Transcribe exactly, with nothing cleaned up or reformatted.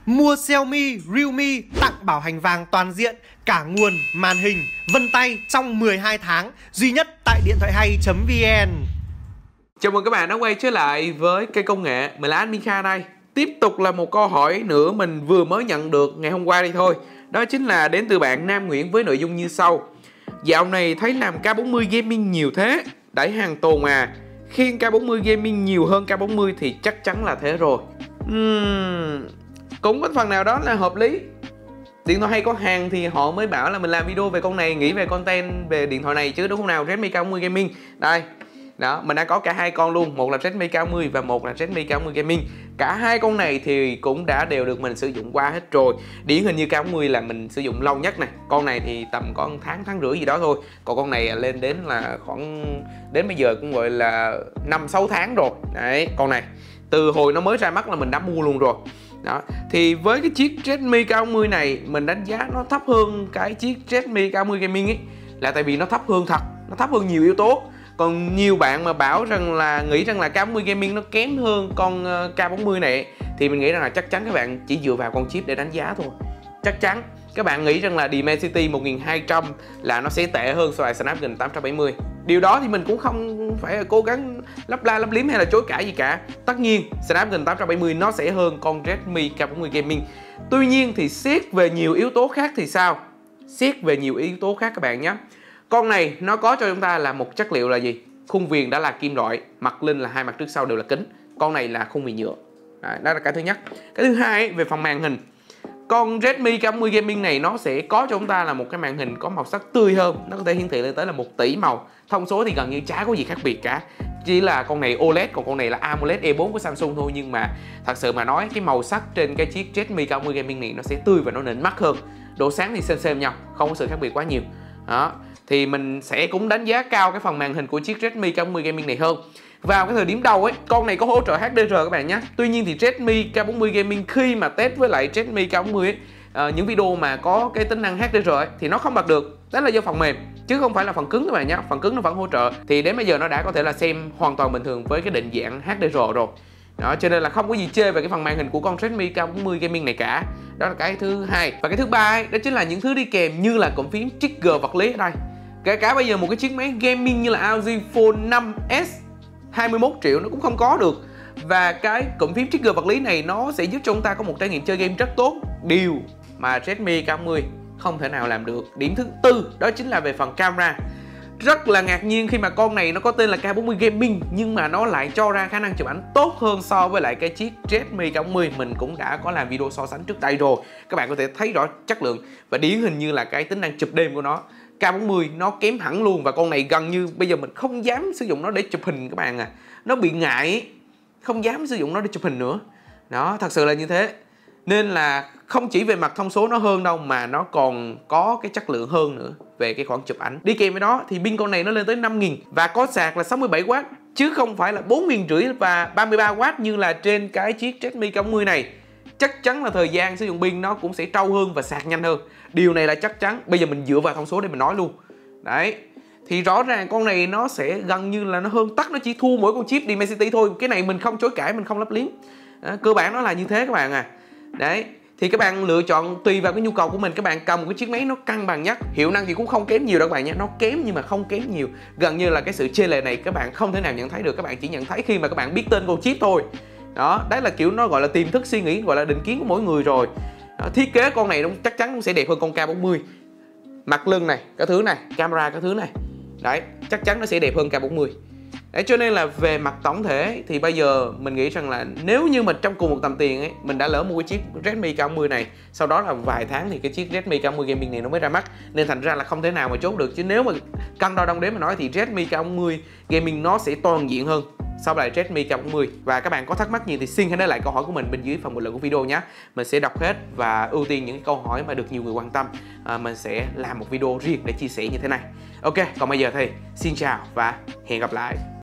Mua Xiaomi, Realme tặng bảo hành vàng toàn diện, cả nguồn, màn hình, vân tay trong mười hai tháng, duy nhất tại điện thoại hay chấm vn. Chào mừng các bạn đã quay trở lại với kênh công nghệ. Mình là Admin Kha đây. Tiếp tục là một câu hỏi nữa mình vừa mới nhận được ngày hôm qua đây thôi. Đó chính là đến từ bạn Nam Nguyễn với nội dung như sau. Dạo này thấy làm K bốn mươi Gaming nhiều thế, đẩy hàng tồn à. Khiên K bốn mươi Gaming nhiều hơn K bốn mươi thì chắc chắn là thế rồi. uhm, Cũng có phần nào đó là hợp lý. Điện thoại hay có hàng thì họ mới bảo là mình làm video về con này, nghĩ về content về điện thoại này chứ, đúng không nào? Redmi K bốn mươi Gaming đây. Đó, mình đã có cả hai con luôn, một là Redmi K bốn mươi và một là Redmi K bốn mươi Gaming. Cả hai con này thì cũng đã đều được mình sử dụng qua hết rồi. Điển hình như K bốn mươi là mình sử dụng lâu nhất này. Con này thì tầm có một tháng, tháng rưỡi gì đó thôi. Còn con này lên đến là khoảng đến bây giờ cũng gọi là năm sáu tháng rồi. Đấy, con này từ hồi nó mới ra mắt là mình đã mua luôn rồi. Đó, thì với cái chiếc Redmi K bốn mươi này mình đánh giá nó thấp hơn cái chiếc Redmi K bốn mươi Gaming ấy, là tại vì nó thấp hơn thật, nó thấp hơn nhiều yếu tố. Còn nhiều bạn mà bảo rằng là nghĩ rằng là K bốn mươi Gaming nó kém hơn con K bốn mươi này thì mình nghĩ rằng là chắc chắn các bạn chỉ dựa vào con chip để đánh giá thôi. Chắc chắn các bạn nghĩ rằng là Dimensity một nghìn hai trăm là nó sẽ tệ hơn so với Snapdragon tám trăm bảy mươi. Điều đó thì mình cũng không phải cố gắng lấp la lấp liếm hay là chối cãi gì cả. Tất nhiên Snapdragon tám trăm bảy mươi nó sẽ hơn con Redmi K bốn mươi Gaming. Tuy nhiên thì xét về nhiều yếu tố khác thì sao? Xét về nhiều yếu tố khác các bạn nhé. Con này nó có cho chúng ta là một chất liệu là gì? Khung viền đã là kim loại, mặt lưng là hai mặt trước sau đều là kính. Con này là khung viền nhựa. Đó, đó là cái thứ nhất. Cái thứ hai về phần màn hình, con Redmi K bốn mươi Gaming này nó sẽ có cho chúng ta là một cái màn hình có màu sắc tươi hơn. Nó có thể hiển thị lên tới là một tỷ màu. Thông số thì gần như chả có gì khác biệt cả. Chỉ là con này ô led, còn con này là AMOLED E bốn của Samsung thôi. Nhưng mà thật sự mà nói, cái màu sắc trên cái chiếc Redmi K bốn mươi Gaming này nó sẽ tươi và nó nịnh mắt hơn. Độ sáng thì xem xem nhau, không có sự khác biệt quá nhiều. Đó, thì mình sẽ cũng đánh giá cao cái phần màn hình của chiếc Redmi K bốn mươi Gaming này hơn. Vào cái thời điểm đầu ấy, con này có hỗ trợ H D R các bạn nhé. Tuy nhiên thì Redmi K bốn mươi Gaming khi mà test với lại Redmi K bốn mươi ấy, uh, những video mà có cái tính năng H D R ấy, thì nó không bật được. Đó là do phần mềm chứ không phải là phần cứng các bạn nhé. Phần cứng nó vẫn hỗ trợ. Thì đến bây giờ nó đã có thể là xem hoàn toàn bình thường với cái định dạng H D R rồi. Đó, cho nên là không có gì chê về cái phần màn hình của con Redmi K bốn mươi Gaming này cả. Đó là cái thứ hai. Và cái thứ ba ấy, đó chính là những thứ đi kèm như là cụm phím trigger vật lý ở đây. Kể cả bây giờ một cái chiếc máy gaming như là a o gi Phone năm S hai mươi mốt triệu nó cũng không có được. Và cái cụm phím trigger vật lý này nó sẽ giúp cho chúng ta có một trải nghiệm chơi game rất tốt. Điều mà Redmi K bốn mươi không thể nào làm được. Điểm thứ tư đó chính là về phần camera. Rất là ngạc nhiên khi mà con này nó có tên là K bốn mươi Gaming nhưng mà nó lại cho ra khả năng chụp ảnh tốt hơn so với lại cái chiếc Redmi K bốn mươi. Mình cũng đã có làm video so sánh trước đây rồi. Các bạn có thể thấy rõ chất lượng và điển hình như là cái tính năng chụp đêm của nó. K bốn mươi nó kém hẳn luôn và con này gần như bây giờ mình không dám sử dụng nó để chụp hình các bạn à. Nó bị ngại, không dám sử dụng nó để chụp hình nữa. Đó, thật sự là như thế. Nên là không chỉ về mặt thông số nó hơn đâu mà nó còn có cái chất lượng hơn nữa về cái khoản chụp ảnh. Đi kèm với đó thì pin con này nó lên tới năm nghìn và có sạc là sáu mươi bảy oát chứ không phải là bốn nghìn rưỡi và ba mươi ba oát như là trên cái chiếc Redmi K bốn mươi này. Chắc chắn là thời gian sử dụng pin nó cũng sẽ trâu hơn và sạc nhanh hơn. Điều này là chắc chắn. Bây giờ mình dựa vào thông số để mình nói luôn. Đấy. Thì rõ ràng con này nó sẽ gần như là nó hơn tắc, nó chỉ thua mỗi con chip Dimensity thôi. Cái này mình không chối cãi, mình không lấp liếm. Đó, cơ bản nó là như thế các bạn à. Đấy. Thì các bạn lựa chọn tùy vào cái nhu cầu của mình. Các bạn cầm một cái chiếc máy nó cân bằng nhất. Hiệu năng thì cũng không kém nhiều đâu các bạn nhé. Nó kém nhưng mà không kém nhiều. Gần như là cái sự chênh lệch này các bạn không thể nào nhận thấy được. Các bạn chỉ nhận thấy khi mà các bạn biết tên con chip thôi. Đó, đấy là kiểu nó gọi là tiềm thức suy nghĩ, gọi là định kiến của mỗi người rồi. Đó, thiết kế con này nó chắc chắn cũng sẽ đẹp hơn con K bốn mươi. Mặt lưng này, cái thứ này, camera cái thứ này. Đấy, chắc chắn nó sẽ đẹp hơn K bốn mươi. Đấy, cho nên là về mặt tổng thể thì bây giờ mình nghĩ rằng là nếu như mà trong cùng một tầm tiền ấy, mình đã lỡ mua cái chiếc Redmi K bốn mươi này, sau đó là vài tháng thì cái chiếc Redmi K bốn mươi Gaming này nó mới ra mắt, nên thành ra là không thể nào mà chốt được. Chứ nếu mà cân đo đong đếm mà nói thì Redmi K bốn mươi Gaming nó sẽ toàn diện hơn so với Redmi K bốn mươi. Và các bạn có thắc mắc gì thì xin hãy để lại câu hỏi của mình bên dưới phần bình luận của video nhé. Mình sẽ đọc hết và ưu tiên những câu hỏi mà được nhiều người quan tâm. à, Mình sẽ làm một video riêng để chia sẻ như thế này. Ok, còn bây giờ thì xin chào và hẹn gặp lại.